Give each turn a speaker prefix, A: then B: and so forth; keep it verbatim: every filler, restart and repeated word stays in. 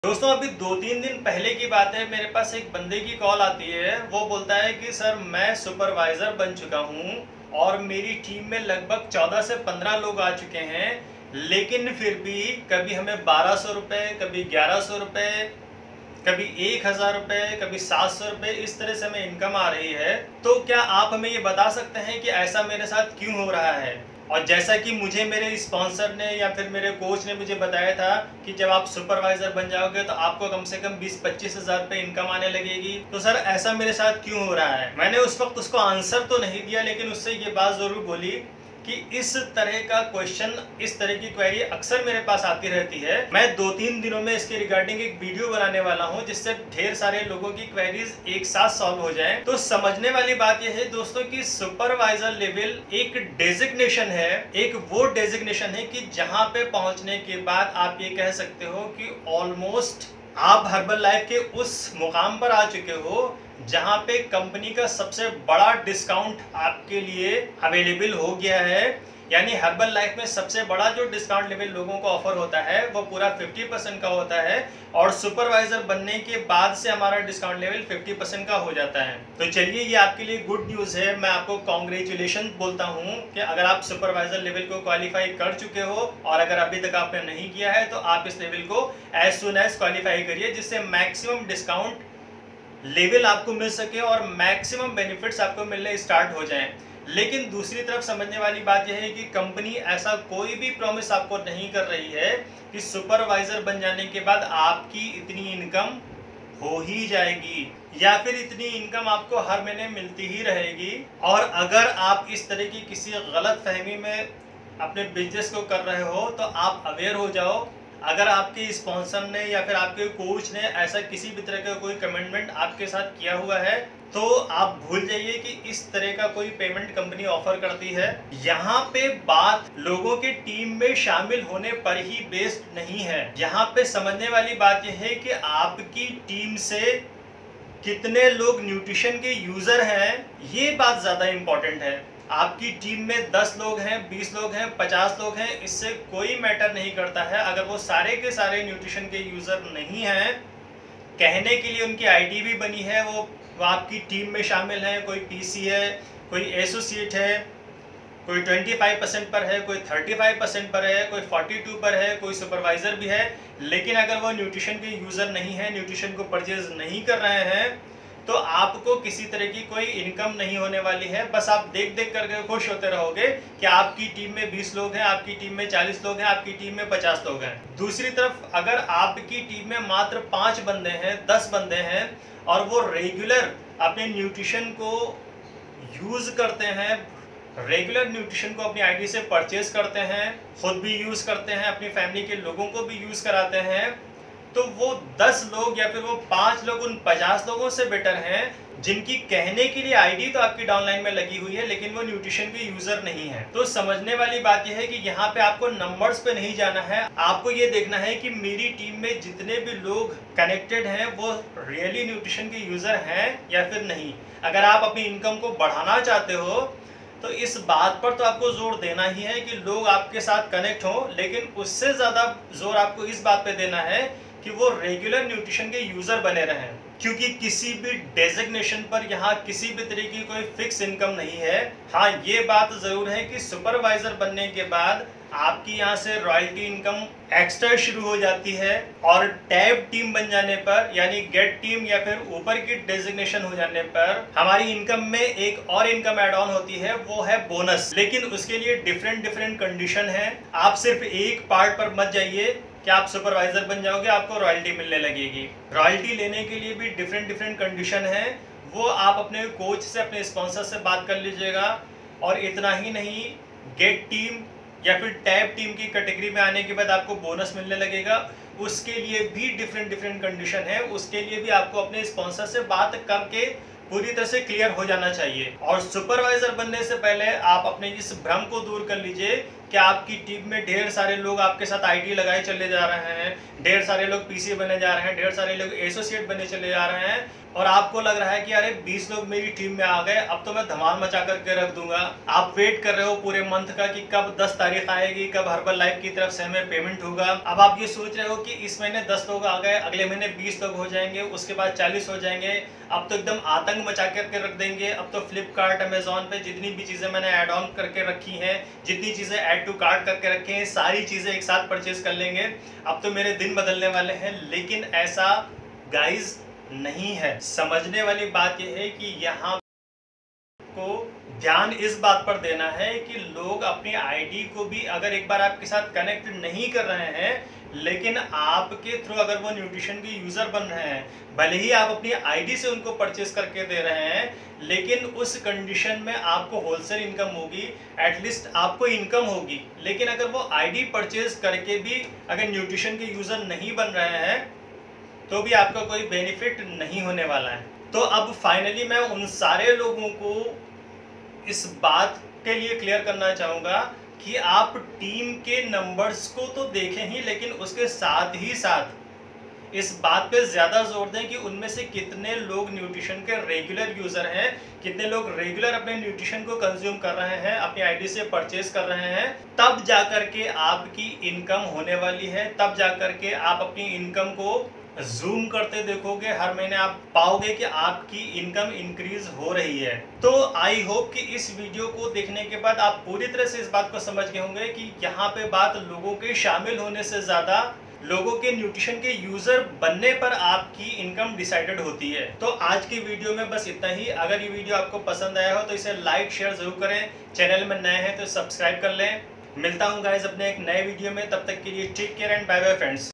A: दोस्तों अभी दो तीन दिन पहले की बात है, मेरे पास एक बंदे की कॉल आती है। वो बोलता है कि सर मैं सुपरवाइज़र बन चुका हूँ और मेरी टीम में लगभग चौदह से पंद्रह लोग आ चुके हैं, लेकिन फिर भी कभी हमें बारह सौ रुपये, कभी ग्यारह सौ रुपये, कभी एक हज़ार रुपये, कभी सात सौ रुपये, इस तरह से हमें इनकम आ रही है। तो क्या आप हमें ये बता सकते हैं कि ऐसा मेरे साथ क्यों हो रहा है? और जैसा कि मुझे मेरे स्पॉन्सर ने या फिर मेरे कोच ने मुझे बताया था कि जब आप सुपरवाइज़र बन जाओगे तो आपको कम से कम बीस पच्चीस हज़ार रुपये इनकम आने लगेगी। तो सर ऐसा मेरे साथ क्यों हो रहा है? मैंने उस वक्त उसको आंसर तो नहीं दिया, लेकिन उससे ये बात ज़रूर बोली कि इस तरह का क्वेश्चन, इस तरह की क्वेरी अक्सर मेरे पास आती रहती है। मैं दो तीन दिनों में इसके रिगार्डिंग एक वीडियो बनाने वाला हूं, जिससे ढेर सारे लोगों की क्वेरीज एक साथ सॉल्व हो जाएं। तो समझने वाली बात यह है दोस्तों कि सुपरवाइजर लेवल एक डेजिग्नेशन है, एक वो डेजिग्नेशन है कि जहां पे पहुंचने के बाद आप ये कह सकते हो कि ऑलमोस्ट आप हर्बल लाइफ के उस मुकाम पर आ चुके हो जहां पे कंपनी का सबसे बड़ा डिस्काउंट आपके लिए अवेलेबल हो गया है। यानी हर्बल लाइफ में सबसे बड़ा जो डिस्काउंट लेवल लोगों को ऑफर होता है वो पूरा पचास परसेंट का होता है, और सुपरवाइजर बनने के बाद से हमारा डिस्काउंट लेवल पचास परसेंट का हो जाता है। तो चलिए, ये आपके लिए गुड न्यूज़ है। मैं आपको कॉन्ग्रेचुलेशन बोलता हूँ कि अगर आप सुपरवाइजर लेवल को क्वालिफाई कर चुके हो, और अगर अभी तक आपने नहीं किया है तो आप इस लेवल को एज सुन एज क्वालिफाई करिए, जिससे मैक्सिमम डिस्काउंट लेवल आपको मिल सके और मैक्सिमम बेनिफिट्स आपको मिलने स्टार्ट हो जाएं। लेकिन दूसरी तरफ समझने वाली बात यह है कि कंपनी ऐसा कोई भी प्रॉमिस आपको नहीं कर रही है कि सुपरवाइजर बन जाने के बाद आपकी इतनी इनकम हो ही जाएगी या फिर इतनी इनकम आपको हर महीने मिलती ही रहेगी। और अगर आप इस तरह की किसी गलत फहमी में अपने बिजनेस को कर रहे हो तो आप अवेयर हो जाओ। अगर आपके स्पॉन्सर ने या फिर आपके कोच ने ऐसा किसी भी तरह का कोई कमिटमेंट आपके साथ किया हुआ है तो आप भूल जाइए कि इस तरह का कोई पेमेंट कंपनी ऑफर करती है। यहाँ पे बात लोगों के टीम में शामिल होने पर ही बेस्ड नहीं है। यहाँ पे समझने वाली बात यह है कि आपकी टीम से कितने लोग न्यूट्रिशन के यूजर हैं, ये बात ज्यादा इंपॉर्टेंट है। आपकी टीम में दस लोग हैं, बीस लोग हैं, पचास लोग हैं, इससे कोई मैटर नहीं करता है। अगर वो सारे के सारे न्यूट्रिशन के यूज़र नहीं हैं, कहने के लिए उनकी आईडी भी बनी है, वो, वो आपकी टीम में शामिल हैं, कोई पीसी है, कोई एसोसिएट है, कोई पच्चीस परसेंट पर है, कोई पैंतीस परसेंट पर है, कोई बयालीस पर है, कोई सुपरवाइज़र भी है, लेकिन अगर वो न्यूट्रिशन के यूज़र नहीं है, न्यूट्रिशन को परचेज नहीं कर रहे हैं, तो आपको किसी तरह की कोई इनकम नहीं होने वाली है। बस आप देख देख करके खुश होते रहोगे कि आपकी टीम में बीस लोग हैं, आपकी टीम में चालीस लोग हैं, आपकी टीम में पचास लोग हैं। दूसरी तरफ अगर आपकी टीम में मात्र पाँच बंदे हैं, दस बंदे हैं और वो रेगुलर अपने न्यूट्रिशन को यूज़ करते हैं, रेगुलर न्यूट्रिशन को अपनी आईडी से परचेज करते हैं, खुद भी यूज़ करते हैं, अपनी फैमिली के लोगों को भी यूज़ कराते हैं, तो वो दस लोग या फिर वो पाँच लोग उन पचास लोगों से बेटर हैं जिनकी कहने के लिए आईडी तो आपकी डाउनलाइन में लगी हुई है, लेकिन वो न्यूट्रिशन के यूजर नहीं है। तो समझने वाली बात यह है कि यहाँ पे आपको नंबर्स पे नहीं जाना है, आपको ये देखना है कि मेरी टीम में जितने भी लोग कनेक्टेड हैं वो रियली न्यूट्रिशन के यूजर हैं या फिर नहीं। अगर आप अपनी इनकम को बढ़ाना चाहते हो तो इस बात पर तो आपको जोर देना ही है कि लोग आपके साथ कनेक्ट हो, लेकिन उससे ज़्यादा जोर आपको इस बात पे देना है कि वो रेगुलर न्यूट्रिशन के यूज़र बने रहें, क्योंकि किसी भी डेजिग्नेशन पर यहाँ किसी भी तरह की कोई फिक्स इनकम नहीं है। हाँ, ये बात ज़रूर है कि सुपरवाइज़र बनने के बाद आपकी यहाँ से रॉयल्टी इनकम एक्स्ट्रा शुरू हो जाती है, और टैब टीम बन जाने पर यानी गेट टीम या फिर ऊपर की डेजिग्नेशन हो जाने पर हमारी इनकम में एक और इनकम एड ऑन होती है, वो है बोनस। लेकिन उसके लिए डिफरेंट डिफरेंट कंडीशन है। आप सिर्फ एक पार्ट पर मत जाइए कि आप सुपरवाइजर बन जाओगे आपको रॉयल्टी मिलने लगेगी। रॉयल्टी लेने के लिए भी डिफरेंट डिफरेंट कंडीशन है, वो आप अपने कोच से, अपने स्पॉन्सर से बात कर लीजिएगा। और इतना ही नहीं, गेट टीम या फिर टैब टीम की कैटेगरी में आने के बाद आपको बोनस मिलने लगेगा, उसके लिए भी डिफरेंट डिफरेंट कंडीशन है। उसके लिए भी आपको अपने स्पॉन्सर से बात करके पूरी तरह से क्लियर हो जाना चाहिए। और सुपरवाइजर बनने से पहले आप अपने इस भ्रम को दूर कर लीजिए कि आपकी टीम में ढेर सारे लोग आपके साथ आईडी लगाए चले जा रहे हैं, ढेर सारे लोग पीसी बने जा रहे हैं, ढेर सारे लोग एसोसिएट बने चले जा रहे हैं, और आपको लग रहा है कि अरे बीस लोग मेरी टीम में आ गए, अब तो मैं धमाल मचा करके रख दूंगा। आप वेट कर रहे हो पूरे मंथ का कि कब दस तारीख आएगी, कब हर्बल लाइफ की तरफ से हमें पेमेंट होगा। अब आप ये सोच रहे हो कि इस महीने दस लोग आ गए, अगले महीने बीस लोग हो जाएंगे, उसके बाद चालीस हो जाएंगे। अब तो एकदम आतंक मचा करके रख देंगे। अब तो फ्लिपकार्ट अमेजोन पे जितनी भी चीज़ें मैंने ऐड ऑन करके रखी हैं, जितनी चीज़ें ऐड टू कार्ट करके रखी हैं, सारी चीज़ें एक साथ परचेज कर लेंगे। अब तो मेरे दिन बदलने वाले हैं। लेकिन ऐसा गाइज नहीं है। समझने वाली बात यह है कि यहाँ को ध्यान इस बात पर देना है कि लोग अपनी आईडी को भी अगर एक बार आपके साथ कनेक्ट नहीं कर रहे हैं, लेकिन आपके थ्रू अगर वो न्यूट्रिशन के यूज़र बन रहे हैं, भले ही आप अपनी आईडी से उनको परचेस करके दे रहे हैं, लेकिन उस कंडीशन में आपको होलसेल इनकम होगी, एटलीस्ट आपको इनकम होगी। लेकिन अगर वो आईडी परचेज करके भी अगर न्यूट्रिशन के यूज़र नहीं बन रहे हैं तो भी आपका कोई बेनिफिट नहीं होने वाला है। तो अब फाइनली मैं उन सारे लोगों को इस बात के लिए क्लियर करना चाहूँगा कि आप टीम के नंबर्स को तो देखें ही, लेकिन उसके साथ ही साथ इस बात पे ज़्यादा जोर दें कि उनमें से कितने लोग न्यूट्रिशन के रेगुलर यूज़र हैं, कितने लोग रेगुलर अपने न्यूट्रिशन को कंज्यूम कर रहे हैं, अपनी आईडी से परचेज कर रहे हैं। तब जा कर के आपकी इनकम होने वाली है। तब जा कर के आप अपनी इनकम को जूम करते देखोगे, हर महीने आप पाओगे कि आपकी इनकम इंक्रीज हो रही है। तो आई होप कि इस वीडियो को देखने के बाद आप पूरी तरह से इस बात को समझ गए होंगे कि यहाँ पे बात लोगों के शामिल होने से ज़्यादा लोगों के न्यूट्रिशन के यूज़र बनने पर आपकी इनकम डिसाइडेड होती है। तो आज की वीडियो में बस इतना ही। अगर ये वीडियो आपको पसंद आया हो तो इसे लाइक शेयर ज़रूर करें। चैनल में नए हैं तो सब्सक्राइब कर लें। मिलता हूँ गाइज अपने एक नए वीडियो में, तब तक के लिए take care and bye bye friends.